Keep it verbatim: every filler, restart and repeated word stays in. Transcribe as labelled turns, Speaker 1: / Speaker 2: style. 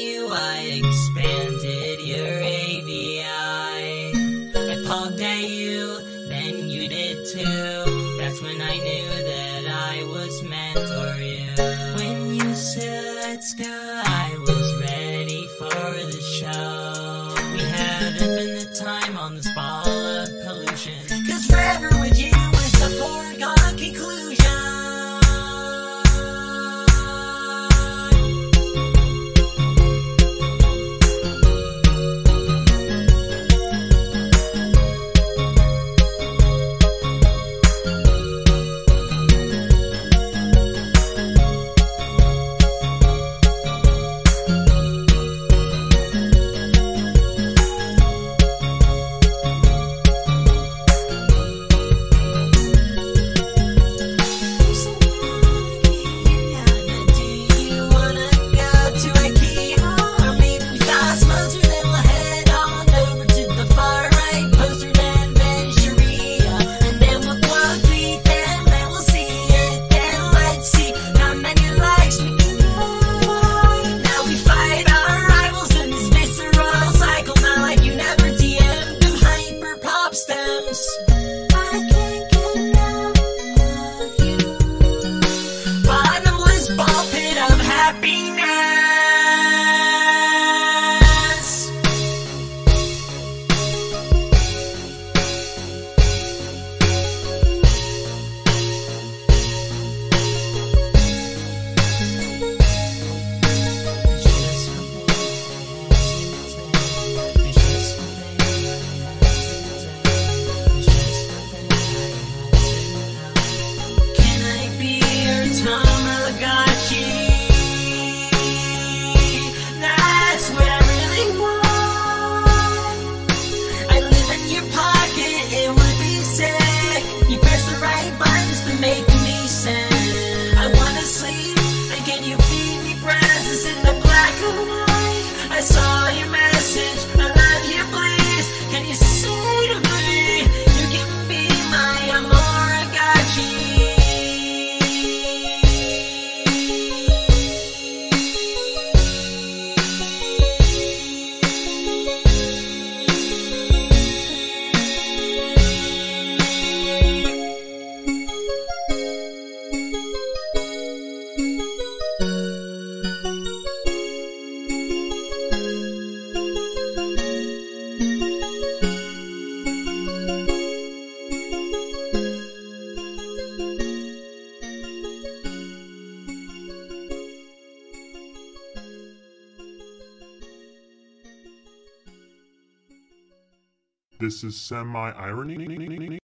Speaker 1: you, I expanded your A V I. I pulled at you, then you did too. That's when I knew that I was meant for you. When you said let's go, I was ready for the show. We had infinite time on this ball of pollution, 'cause forever with you was a foregone conclusion.
Speaker 2: This is semi-irony.